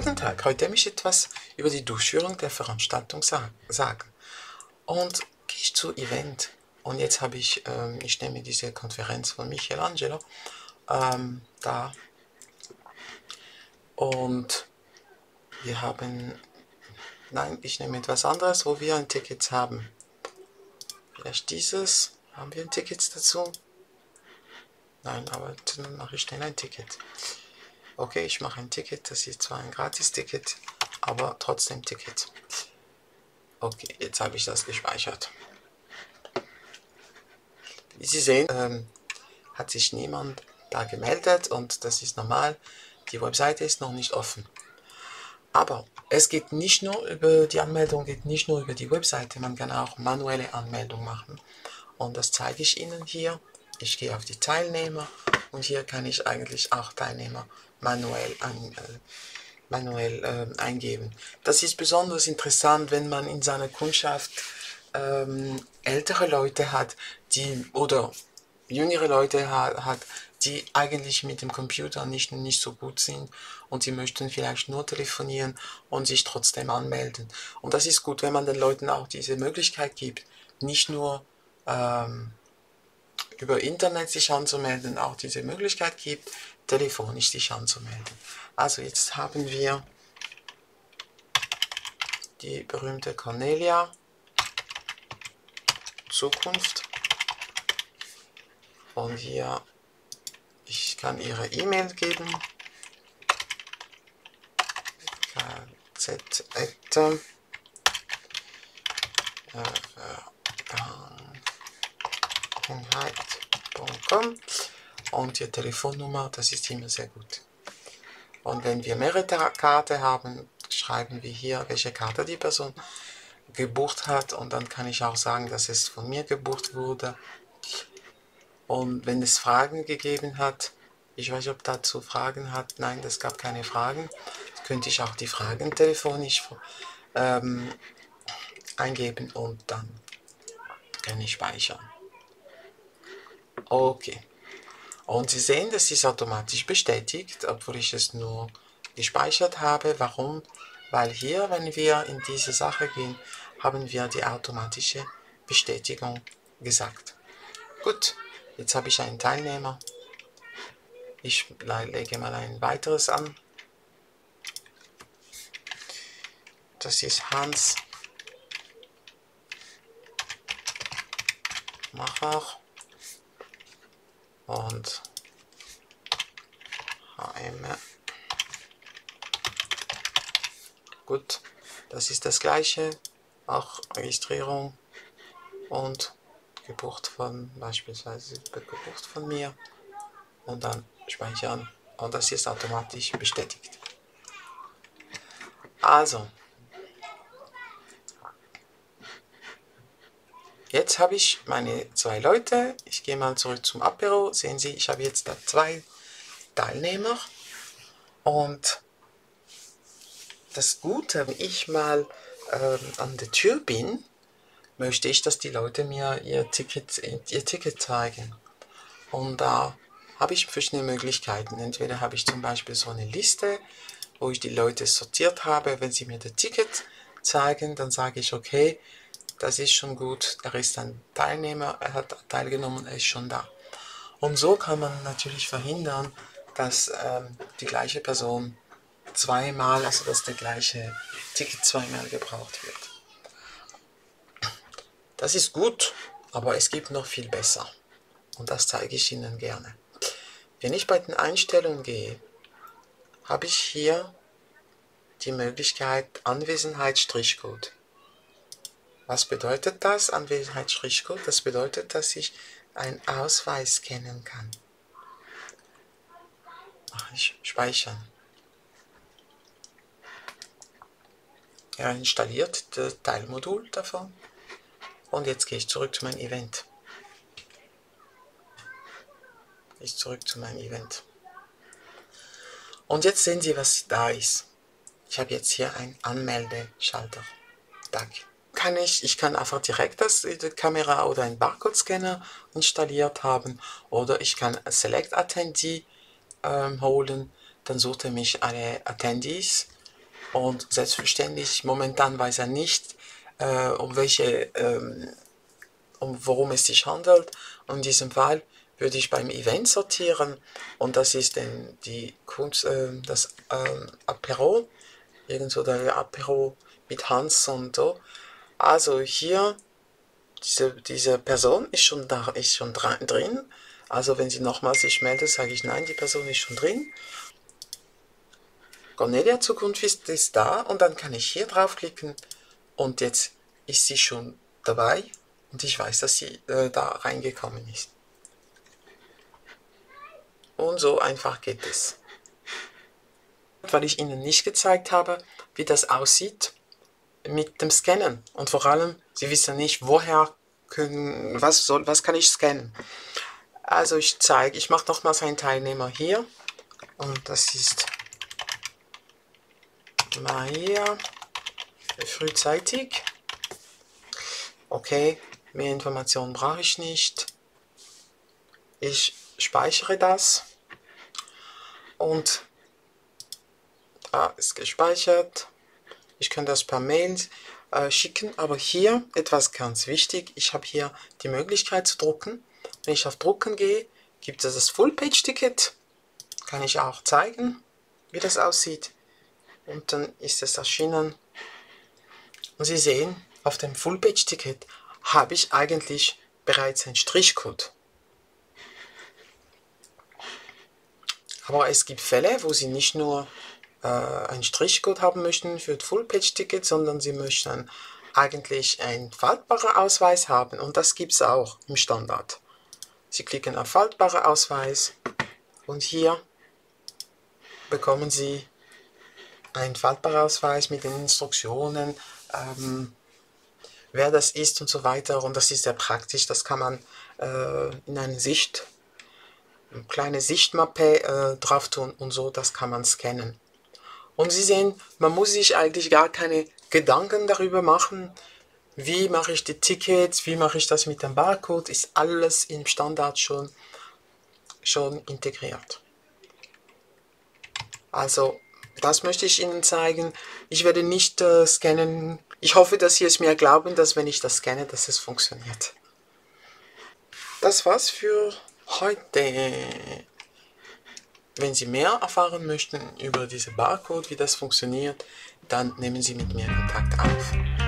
Guten Tag, heute möchte ich etwas über die Durchführung der Veranstaltung sagen. Und gehe ich zu Event. Und jetzt habe ich nehme diese Konferenz von Michelangelo da. Und wir haben, nein, ich nehme etwas anderes, wo wir ein Ticket haben. Vielleicht dieses, haben wir ein Ticket dazu? Nein, aber dann mache ich schnell ein Ticket. Okay, ich mache ein Ticket, das ist zwar ein Gratis-Ticket, aber trotzdem Ticket. Okay, jetzt habe ich das gespeichert. Wie Sie sehen, hat sich niemand da gemeldet und das ist normal. Die Webseite ist noch nicht offen. Aber es geht nicht nur über die Anmeldung, geht nicht nur über die Webseite, man kann auch manuelle Anmeldung machen. Und das zeige ich Ihnen hier. Ich gehe auf die Teilnehmer und hier kann ich eigentlich auch Teilnehmer manuell eingeben. Das ist besonders interessant, wenn man in seiner Kundschaft ältere Leute hat, oder jüngere Leute hat, die eigentlich mit dem Computer nicht so gut sind und sie möchten vielleicht nur telefonieren und sich trotzdem anmelden. Und das ist gut, wenn man den Leuten auch diese Möglichkeit gibt, nicht nur über Internet sich anzumelden, auch diese Möglichkeit gibt, telefonisch sich anzumelden. Also jetzt haben wir die berühmte Cornelia, Zukunft, und hier, ich kann ihre E-Mail geben, kz@vergangenheit.com und die Telefonnummer, das ist immer sehr gut. Und wenn wir mehrere Karten haben, schreiben wir hier, welche Karte die Person gebucht hat, und dann kann ich auch sagen, dass es von mir gebucht wurde. Und wenn es Fragen gegeben hat, ich weiß nicht, ob dazu Fragen hat, nein, es gab keine Fragen, könnte ich auch die Fragen telefonisch eingeben und dann kann ich speichern. Okay. Und Sie sehen, das ist automatisch bestätigt, obwohl ich es nur gespeichert habe. Warum? Weil hier, wenn wir in diese Sache gehen, haben wir die automatische Bestätigung gesagt. Gut, jetzt habe ich einen Teilnehmer. Ich lege mal ein weiteres an. Das ist Hans Macher und HM. Gut, das ist das gleiche, auch Registrierung und gebucht von, beispielsweise gebucht von mir, und dann speichern, und das ist automatisch bestätigt. Also, jetzt habe ich meine zwei Leute. Ich gehe mal zurück zum Apero. Sehen Sie, ich habe jetzt da 2 Teilnehmer. Und das Gute, wenn ich mal an der Tür bin, möchte ich, dass die Leute mir ihr Ticket zeigen. Und da habe ich verschiedene Möglichkeiten. Entweder habe ich zum Beispiel so eine Liste, wo ich die Leute sortiert habe. Wenn sie mir das Ticket zeigen, dann sage ich, okay, das ist schon gut, er ist ein Teilnehmer, er hat teilgenommen, er ist schon da. Und so kann man natürlich verhindern, dass die gleiche Person zweimal, also dass der gleiche Ticket zweimal gebraucht wird. Das ist gut, aber es gibt noch viel besser. Und das zeige ich Ihnen gerne. Wenn ich bei den Einstellungen gehe, habe ich hier die Möglichkeit Anwesenheit-Strichcode. Was bedeutet das, Anwesenheit-Strichcode? Das bedeutet, dass ich einen Ausweis scannen kann. Mache ich speichern. Er installiert das Teilmodul davon. Und jetzt gehe ich zurück zu meinem Event. Und jetzt sehen Sie, was da ist. Ich habe jetzt hier einen Anmeldeschalter. Ich kann einfach direkt die Kamera oder einen Barcode-Scanner installiert haben, oder ich kann Select Attendee holen. Dann sucht er mich alle Attendees Und selbstverständlich, momentan weiß er nicht, worum es sich handelt. Und in diesem Fall würde ich beim Event sortieren und das ist dann das Apero, irgendwo der Apero mit Hans und so. Also hier, diese Person ist schon drin. Also wenn sie nochmal sich meldet, sage ich nein, die Person ist schon drin. Cornelia Zukunft ist da und dann kann ich hier draufklicken und jetzt ist sie schon dabei und ich weiß, dass sie da reingekommen ist. Und so einfach geht es. Weil ich Ihnen nicht gezeigt habe, wie das aussieht mit dem Scannen. Und vor allem, Sie wissen nicht, was kann ich scannen. Also ich mache nochmals einen Teilnehmer hier. Und das ist Maria, frühzeitig. Okay, mehr Informationen brauche ich nicht. Ich speichere das. Und ist gespeichert. Ich kann das per Mail schicken, aber hier etwas ganz wichtig. Ich habe hier die Möglichkeit zu drucken. Wenn ich auf Drucken gehe, gibt es das Full-Page-Ticket. Kann ich auch zeigen, wie das aussieht. Und dann ist es erschienen. Und Sie sehen, auf dem Full-Page-Ticket habe ich eigentlich bereits einen Strichcode. Aber es gibt Fälle, wo Sie nicht nur einen Strichcode haben möchten für das Full-Page-Ticket, sondern Sie möchten eigentlich einen faltbaren Ausweis haben und das gibt es auch im Standard. Sie klicken auf faltbarer Ausweis und hier bekommen Sie einen faltbaren Ausweis mit den Instruktionen, wer das ist und so weiter und das ist sehr praktisch, das kann man in eine kleine Sichtmappe drauf tun und so, das kann man scannen. Und Sie sehen, man muss sich eigentlich gar keine Gedanken darüber machen, wie mache ich die Tickets, wie mache ich das mit dem Barcode, ist alles im Standard schon integriert. Also, das möchte ich Ihnen zeigen. Ich werde nicht scannen. Ich hoffe, dass Sie es mir glauben, dass wenn ich das scanne, dass es funktioniert. Das war's für heute. Wenn Sie mehr erfahren möchten über diese Barcode, wie das funktioniert, dann nehmen Sie mit mir Kontakt auf.